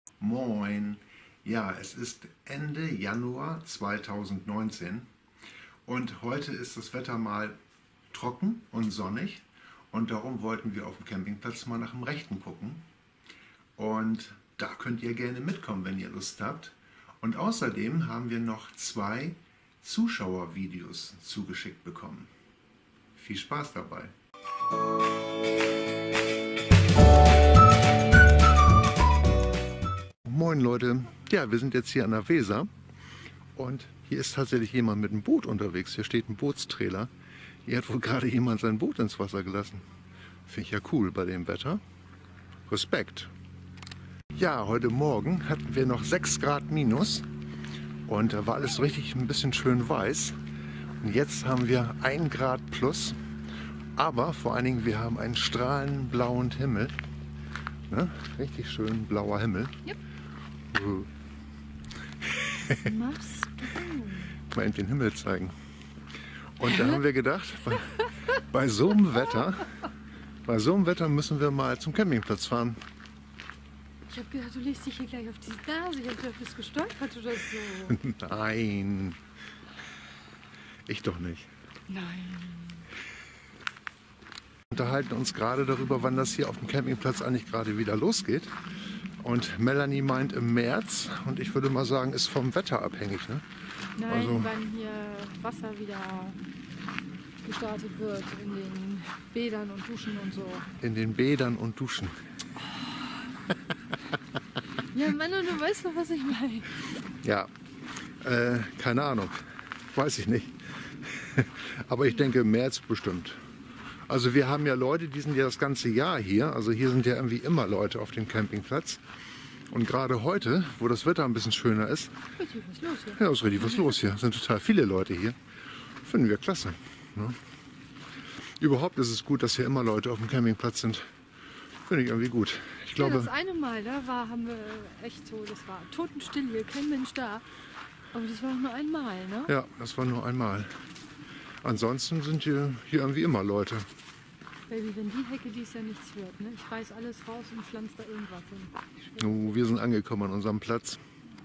Moin! Ja, es ist Ende Januar 2019 und heute ist das Wetter mal trocken und sonnig und darum wollten wir auf dem Campingplatz mal nach dem Rechten gucken. Und da könnt ihr gerne mitkommen, wenn ihr Lust habt. Und außerdem haben wir noch 2 Zuschauervideos zugeschickt bekommen. Viel Spaß dabei! Moin Leute, ja, wir sind jetzt hier an der Weser und hier ist tatsächlich jemand mit einem Boot unterwegs. Hier steht ein Bootstrailer. Hier hat wohl gerade jemand sein Boot ins Wasser gelassen. Finde ich ja cool bei dem Wetter. Respekt! Ja, heute Morgen hatten wir noch 6 Grad minus und da war alles so richtig ein bisschen schön weiß. Und jetzt haben wir 1 Grad plus, aber vor allen Dingen wir haben einen strahlend blauen Himmel. Ne? Richtig schön blauer Himmel. Yep. Was machst du? Mal eben den Himmel zeigen. Und da haben wir gedacht, bei so einem Wetter müssen wir mal zum Campingplatz fahren. Ich habe gedacht, du legst dich hier gleich auf die Nase. Ich habe gedacht, du bist gestolpert oder so. Nein, ich doch nicht. Nein. Wir unterhalten uns gerade darüber, wann das hier auf dem Campingplatz eigentlich gerade wieder losgeht. Und Melanie meint im März und ich würde mal sagen, ist vom Wetter abhängig. Ne? Nein, Also, wann hier Wasser wieder gestartet wird in den Bädern und Duschen und so. in den Bädern und Duschen. Ja, Mann, und du weißt doch, was ich meine. Ja, keine Ahnung, weiß ich nicht. Aber ich denke im März bestimmt. Also wir haben ja Leute, die sind ja das ganze Jahr hier. Also hier sind ja irgendwie immer Leute auf dem Campingplatz. Und gerade heute, wo das Wetter ein bisschen schöner ist, Richtig was los hier. ja, ist richtig was los hier. Es sind total viele Leute hier. Finden wir klasse. Ne? Überhaupt ist es gut, dass hier immer Leute auf dem Campingplatz sind. Finde ich irgendwie gut. Ich Ja, glaube, das eine Mal, da haben wir echt so, das war totenstill hier, kein Mensch da. Aber das war auch nur einmal, ne? ja, das war nur einmal. Ansonsten sind hier irgendwie immer Leute. Baby, wenn die Hecke dies ja nichts wird, ne? Ich reiß alles raus und pflanze da irgendwas hin. Oh, wir sind angekommen an unserem Platz.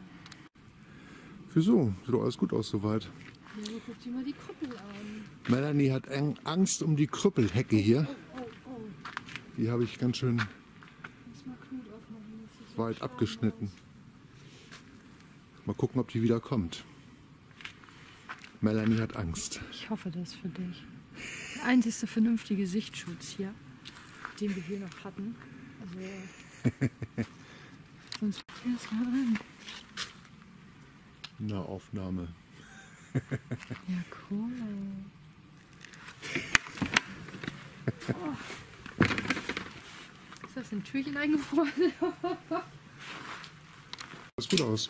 Wieso? Sieht doch alles gut aus soweit. Ja, so guck dir mal die Krüppel an. Melanie hat Angst um die Krüppelhecke hier. Oh, oh, oh. Die habe ich ganz schön Lass mal Knut aufmachen. Das sieht so weit scharf abgeschnitten. aus. Mal gucken, ob die wieder kommt. Melanie hat Angst. Ich hoffe das für dich. Der einzige vernünftige Sichtschutz hier, den wir hier noch hatten. Also, sonst erst mal an. Na, Aufnahme. Ja, cool. Oh. Ist das ein Türchen eingefroren? Sieht gut aus.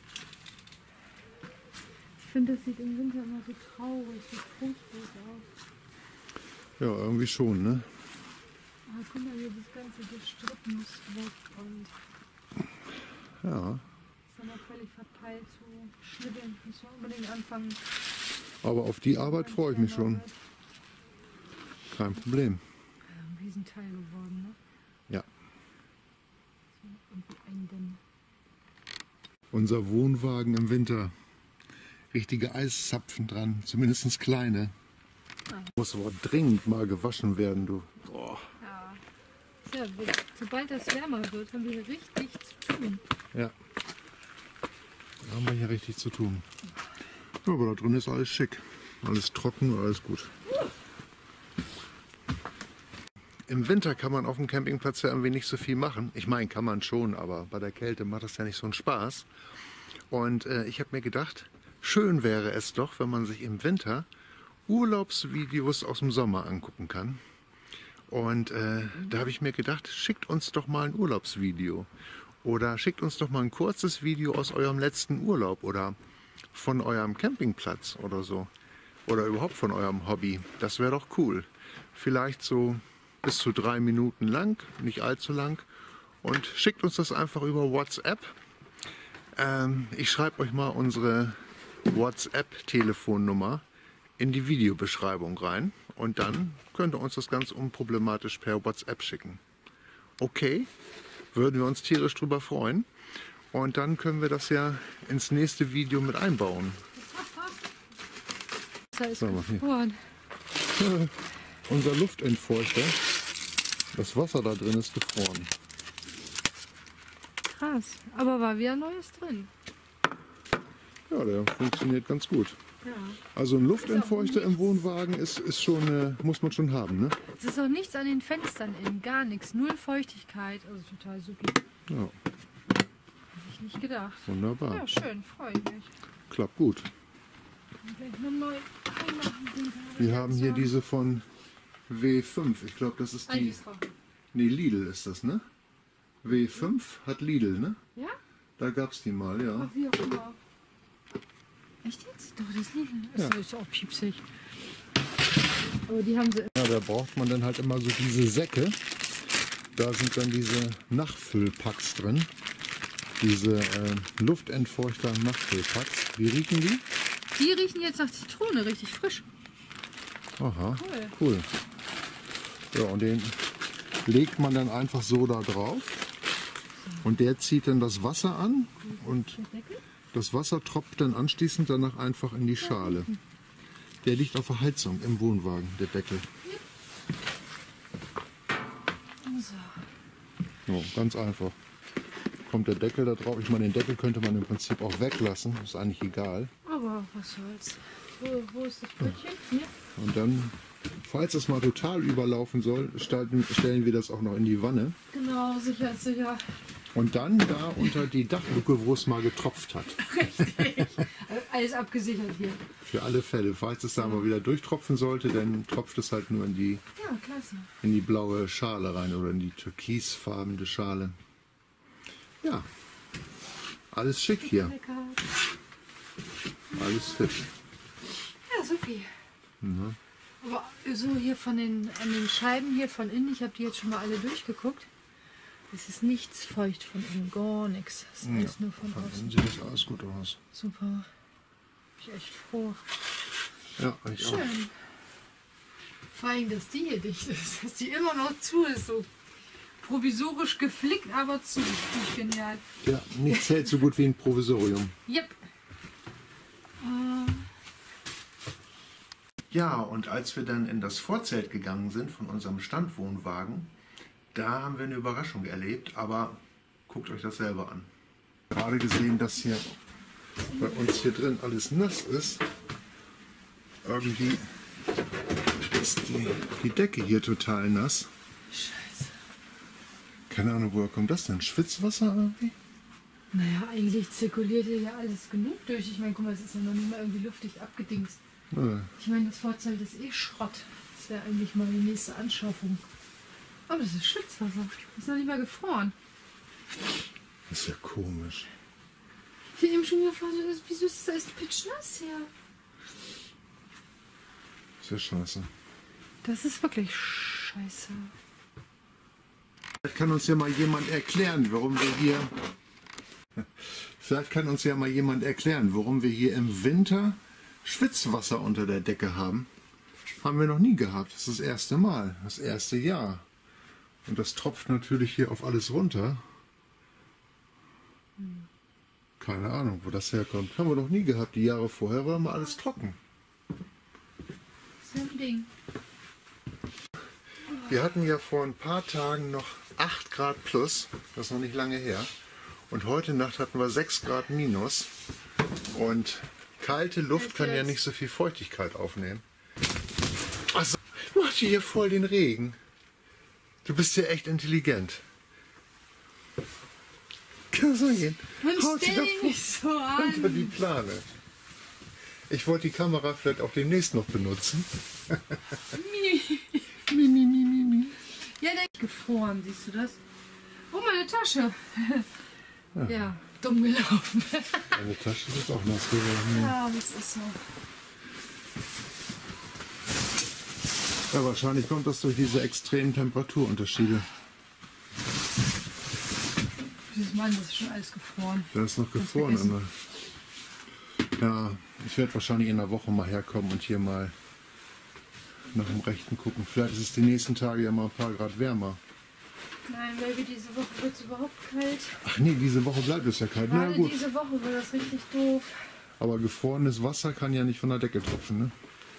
Ich finde, das sieht im Winter immer so traurig, so trostlos aus. Ja, irgendwie schon, ne? Ah, guck mal hier, das ganze Gestrüpp muss weg und Ja. ist dann auch völlig verpeilt zu schnibbeln. Müssen wir unbedingt anfangen. Aber auf die Arbeit freue ich mich schon. Kein Problem. Ja, ein Riesenteil geworden, ne? Ja. So, irgendwie eindämmen. Unser Wohnwagen im Winter. Richtige Eiszapfen dran, zumindest kleine. Muss aber dringend mal gewaschen werden, du. Boah. Ja. Ja, sobald das wärmer wird, haben wir hier richtig zu tun. Ja. Da haben wir hier richtig zu tun. Ja, aber da drin ist alles schick. Alles trocken, alles gut. Im Winter kann man auf dem Campingplatz ja irgendwie nicht so viel machen. Ich meine, kann man schon, aber bei der Kälte macht das ja nicht so einen Spaß. Und ich habe mir gedacht, schön wäre es doch, wenn man sich im Winter Urlaubsvideos aus dem Sommer angucken kann. Und da habe ich mir gedacht, schickt uns doch mal ein Urlaubsvideo. Oder schickt uns doch mal ein kurzes Video aus eurem letzten Urlaub oder von eurem Campingplatz oder so. Oder überhaupt von eurem Hobby. Das wäre doch cool. Vielleicht so bis zu 3 Minuten lang, nicht allzu lang. Und schickt uns das einfach über WhatsApp. Ich schreibe euch mal unsere WhatsApp-Telefonnummer in die Videobeschreibung rein. Und dann könnt ihr uns das ganz unproblematisch per WhatsApp schicken. Okay, würden wir uns tierisch drüber freuen. Und dann können wir das ja ins nächste Video mit einbauen. Das ist Sag mal, hier. gefroren. Unser Luftentfeuchter, das Wasser da drin ist gefroren. Krass. Aber war wieder Neues drin. Ja, der funktioniert ganz gut. Ja. Also ein Luftentfeuchter im Wohnwagen ist schon, muss man schon haben, ne? Es ist auch nichts an den Fenstern innen, gar nichts. Null Feuchtigkeit. Also total super. Ja, Hätte ich nicht gedacht. wunderbar. Ja, schön. Freue ich mich. Klappt gut. Gleich noch neu einmachen. Wir haben hier diese von W5. Ich glaube, das ist die... Nee, Lidl ist das, ne? W5 hat Lidl, ne? Ja? Da gab es die mal, ja. Ach, wie auch immer. Echt jetzt? Doch, das ist nicht. Ja. Das ist ja auch piepsig. Aber die haben sie. Ja, da braucht man dann halt immer so diese Säcke. Da sind dann diese Nachfüllpacks drin. Diese Luftentfeuchter-Nachfüllpacks. Wie riechen die? Die riechen jetzt nach Zitrone, richtig frisch. Aha, Cool. cool. Ja, und den legt man dann einfach so da drauf. Und der zieht dann das Wasser an und Der Deckel? das Wasser tropft dann anschließend danach einfach in die Schale. Der liegt auf der Heizung im Wohnwagen, der Deckel. So. Ja, ganz einfach. Kommt der Deckel da drauf. Ich meine, den Deckel könnte man im Prinzip auch weglassen. Ist eigentlich egal. Aber was soll's. Wo ist das Brötchen? Hier? Und dann, falls es mal total überlaufen soll, stellen wir das auch noch in die Wanne. Genau, sicher ist sicher. Und dann da unter die Dachluke, wo es mal getropft hat. Richtig. Alles abgesichert hier. Für alle Fälle. Falls es da mal wieder durchtropfen sollte, dann tropft es halt nur in die Ja, klasse. blaue Schale rein oder in die türkisfarbene Schale. Ja, alles schick hier. Lecker. Alles fit. Ja, supi. Mhm. Aber so hier an den Scheiben hier von innen, ich habe die jetzt schon mal alle durchgeguckt. Es ist nichts feucht von innen, gar nichts. Es ist alles nur von Dann außen. sieht das alles gut aus. Super. Bin ich echt froh. Ja, ich auch. Schön. Vor allem, dass die hier dicht ist, dass die immer noch zu ist. So provisorisch geflickt, aber zu. Finde ich genial. Ja, nichts hält so gut wie ein Provisorium. Yep. Ja, und als wir dann in das Vorzelt gegangen sind von unserem Standwohnwagen, da haben wir eine Überraschung erlebt, aber guckt euch das selber an. Gerade gesehen, dass hier bei uns hier drin alles nass ist. Irgendwie ist die Decke hier total nass. Scheiße. Keine Ahnung, woher kommt das denn? Schwitzwasser irgendwie? Naja, eigentlich zirkuliert hier ja alles genug durch. Ich meine, guck mal, es ist ja noch nicht mal irgendwie luftig abgedingst. Ja. Ich meine, das Vorzelt ist eh Schrott. Das wäre eigentlich mal die nächste Anschaffung. Aber das ist Schwitzwasser. Das ist noch nicht mal gefroren. Das ist ja komisch. Ich bin eben schon wieder gefragt, wieso ist das alles pitschnass hier? Das ist ja scheiße. Das ist wirklich scheiße. Vielleicht kann uns ja mal jemand erklären, warum wir hier... Vielleicht kann uns ja mal jemand erklären, warum wir hier im Winter Schwitzwasser unter der Decke haben. Haben wir noch nie gehabt. Das ist das erste Mal, das erste Jahr. Und das tropft natürlich hier auf alles runter. Keine Ahnung, wo das herkommt. Haben wir noch nie gehabt. Die Jahre vorher war mal alles trocken. So ein Ding. Wir hatten ja vor ein paar Tagen noch 8 Grad plus. Das ist noch nicht lange her. Und heute Nacht hatten wir 6 Grad minus. Und kalte Luft kann ja nicht so viel Feuchtigkeit aufnehmen. Also, macht hier voll den Regen. Du bist ja echt intelligent. Kann so gehen. Man Haut sie stell doch dich nicht so unter an. die Plane. Ich wollte die Kamera vielleicht auch demnächst noch benutzen. Mi, mi, mi, mi, mi. Ja, der ist gefroren, siehst du das? Oh, meine Tasche. Ja, dumm gelaufen. Meine Tasche ist auch nass geworden. Ja, das ist so. Ja, wahrscheinlich kommt das durch diese extremen Temperaturunterschiede. Dieses Mann, das ist schon alles gefroren. Da ist noch gefroren. Aber ja, ich werde wahrscheinlich in einer Woche mal herkommen und hier mal nach dem Rechten gucken. Vielleicht ist es die nächsten Tage ja mal ein paar Grad wärmer. Nein, Baby, diese Woche wird es überhaupt kalt. Ach nee, diese Woche bleibt es ja kalt. Na Gerade gut. diese Woche wird das richtig doof. Aber gefrorenes Wasser kann ja nicht von der Decke tropfen, ne?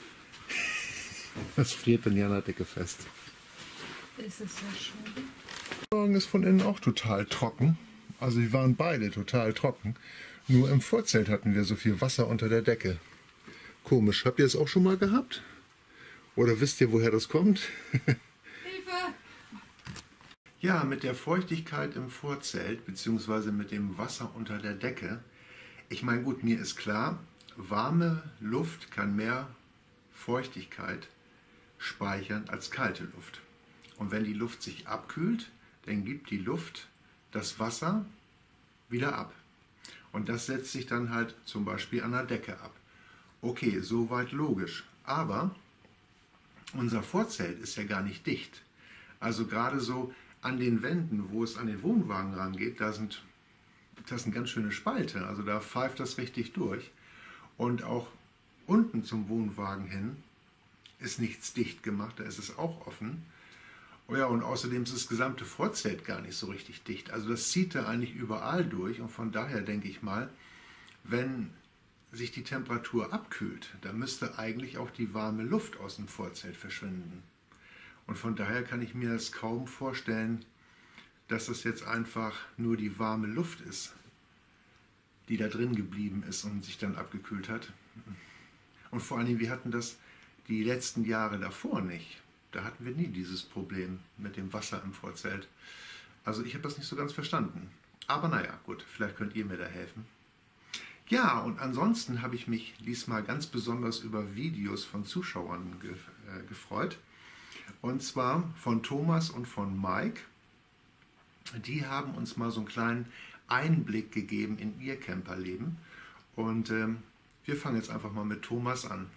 Das friert dann ja an der Decke fest. Ist es ja schön. Der Morgen ist von innen auch total trocken. Also die waren beide total trocken. Nur im Vorzelt hatten wir so viel Wasser unter der Decke. Komisch. Habt ihr es auch schon mal gehabt? Oder wisst ihr, woher das kommt? Hilfe! Ja, mit der Feuchtigkeit im Vorzelt bzw. mit dem Wasser unter der Decke. Ich meine, gut, mir ist klar, warme Luft kann mehr Feuchtigkeit speichern als kalte Luft. Und wenn die Luft sich abkühlt, dann gibt die Luft das Wasser wieder ab. Und das setzt sich dann halt zum Beispiel an der Decke ab. Okay, soweit logisch. Aber unser Vorzelt ist ja gar nicht dicht. Also gerade so an den Wänden, wo es an den Wohnwagen rangeht, das sind ganz schöne Spalte. Also da pfeift das richtig durch. Und auch unten zum Wohnwagen hin ist nichts dicht gemacht, da ist es auch offen. Oh ja, und außerdem ist das gesamte Vorzelt gar nicht so richtig dicht. Also das zieht da eigentlich überall durch. Und von daher denke ich mal, wenn sich die Temperatur abkühlt, dann müsste eigentlich auch die warme Luft aus dem Vorzelt verschwinden. Und von daher kann ich mir das kaum vorstellen, dass das jetzt einfach nur die warme Luft ist, die da drin geblieben ist und sich dann abgekühlt hat. Und vor allem, wir hatten das die letzten Jahre davor nicht. Da hatten wir nie dieses Problem mit dem Wasser im Vorzelt. Also ich habe das nicht so ganz verstanden. Aber naja, gut, vielleicht könnt ihr mir da helfen. Ja, und ansonsten habe ich mich diesmal ganz besonders über Videos von Zuschauern gefreut. Und zwar von Thomas und von Mike. Die haben uns mal so einen kleinen Einblick gegeben in ihr Camperleben. Und wir fangen jetzt einfach mal mit Thomas an.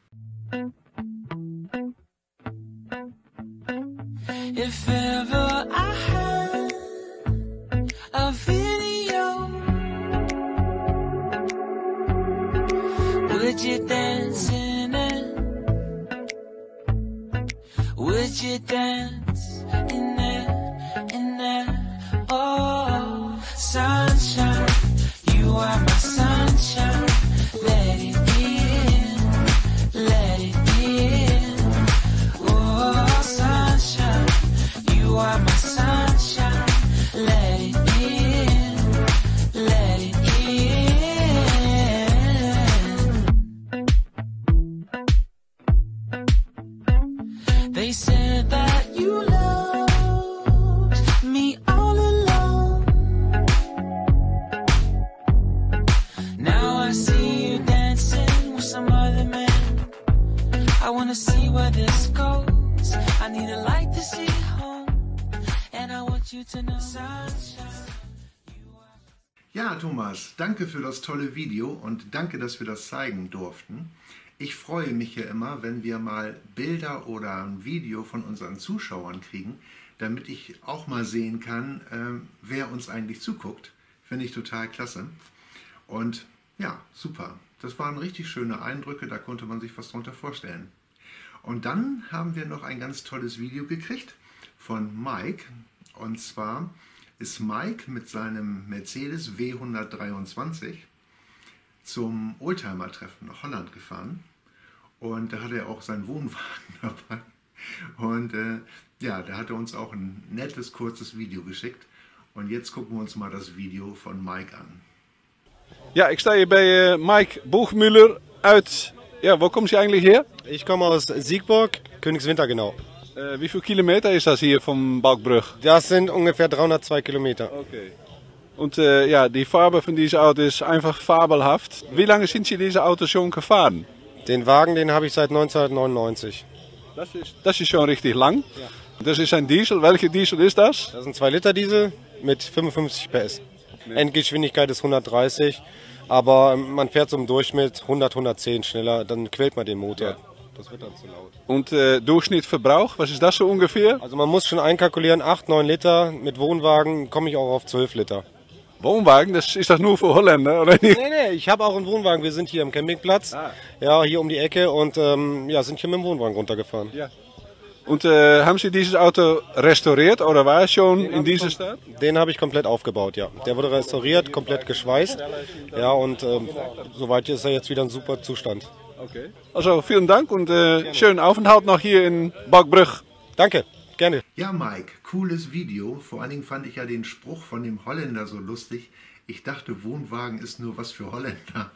If ever I had a video, would you dance in it? Would you dance in it? In it? Oh, sunshine, you are my sunshine. Let it in, let it in. Oh, sunshine, you are my sunshine. Let it in, let it in. They said that you loved me all along. Now I see you dancing with some other man. I wanna see where this goes. I need a light to see home. And I want you to know, sunshine. Ja, Thomas, danke für das tolle Video und danke, dass wir das zeigen durften. Ich freue mich ja immer, wenn wir mal Bilder oder ein Video von unseren Zuschauern kriegen, damit ich auch mal sehen kann, wer uns eigentlich zuguckt. Finde ich total klasse. Und ja, super. Das waren richtig schöne Eindrücke, da konnte man sich was drunter vorstellen. Und dann haben wir noch ein ganz tolles Video gekriegt von Mike. Und zwar ist Mike mit seinem Mercedes W123 zum Oldtimer-Treffen nach Holland gefahren. Und da hatte er auch seinen Wohnwagen dabei. Und ja, da hat er uns auch ein nettes, kurzes Video geschickt. Und jetzt gucken wir uns mal das Video von Mike an. Ja, ik sta hier bij Mike Boegmüller uit, ja, waar komt je eigenlijk her? Ich komme aus Siegburg, Königswinter genau. Wie viel Kilometer ist das hier vom Balkbrug? Das sind ungefähr 302 Kilometer. Okay. Und ja, die Farbe von diesem Auto ist einfach fabelhaft. Wie lange sind Sie diese Auto schon gefahren? Den Wagen, den habe ich seit 1999. Das ist schon richtig lang. Ja. Das ist ein Diesel. Welcher Diesel ist das? Das ist ein 2 Liter Diesel mit 55 PS. Nee. Endgeschwindigkeit ist 130, aber man fährt so im Durchschnitt 100, 110 schneller, dann quält man den Motor. Ja. Das wird dann zu laut. Und Durchschnittsverbrauch, was ist das so ungefähr? Also man muss schon einkalkulieren, 8, 9 Liter. Mit Wohnwagen komme ich auch auf 12 Liter. Wohnwagen, ist das nur für Holländer, oder nicht? Nee, ich habe auch einen Wohnwagen. Wir sind hier am Campingplatz, ja, hier um die Ecke und ja, sind hier mit dem Wohnwagen runtergefahren. Ja. Und haben Sie dieses Auto restauriert oder war es schon in dieser Stadt? Den habe ich komplett aufgebaut, ja. Der wurde restauriert, komplett geschweißt. Ja, und soweit ist er jetzt wieder in super Zustand. Okay. Also vielen Dank und schönen Aufenthalt noch hier in Borgbrugge. Danke, gerne. Ja, Mike, cooles Video. Vor allen Dingen fand ich ja den Spruch von dem Holländer so lustig. Ich dachte, Wohnwagen ist nur was für Holländer.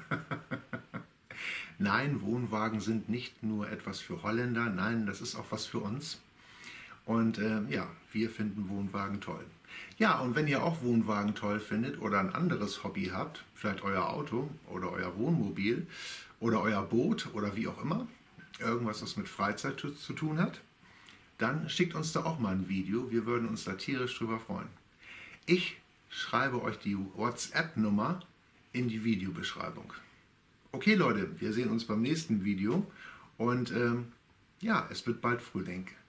Nein, Wohnwagen sind nicht nur etwas für Holländer, nein, das ist auch was für uns. Und ja, wir finden Wohnwagen toll. Ja, und wenn ihr auch Wohnwagen toll findet oder ein anderes Hobby habt, vielleicht euer Auto oder euer Wohnmobil oder euer Boot oder wie auch immer, irgendwas, was mit Freizeit zu tun hat, dann schickt uns da auch mal ein Video. Wir würden uns da tierisch drüber freuen. Ich schreibe euch die WhatsApp-Nummer in die Videobeschreibung. Okay Leute, wir sehen uns beim nächsten Video und ja, es wird bald Frühling.